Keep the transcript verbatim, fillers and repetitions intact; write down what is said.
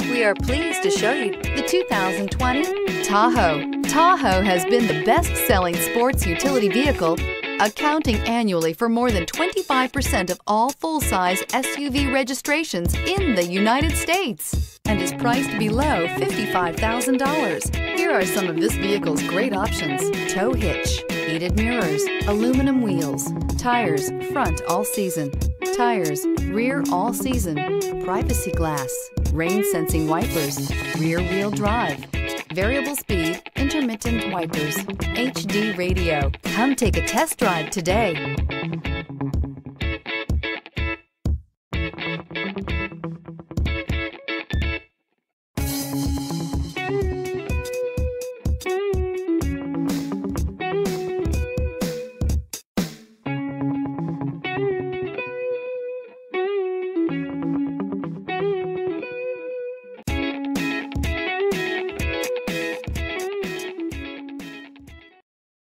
We are pleased to show you the two thousand twenty Tahoe. Tahoe has been the best-selling sports utility vehicle, accounting annually for more than twenty-five percent of all full-size S U V registrations in the United States, and is priced below fifty-five thousand dollars. Here are some of this vehicle's great options: tow hitch, heated mirrors, aluminum wheels, tires front all season, tires rear all season, privacy glass, rain sensing wipers, rear wheel drive, variable speed intermittent wipers, H D radio. Come take a test drive today.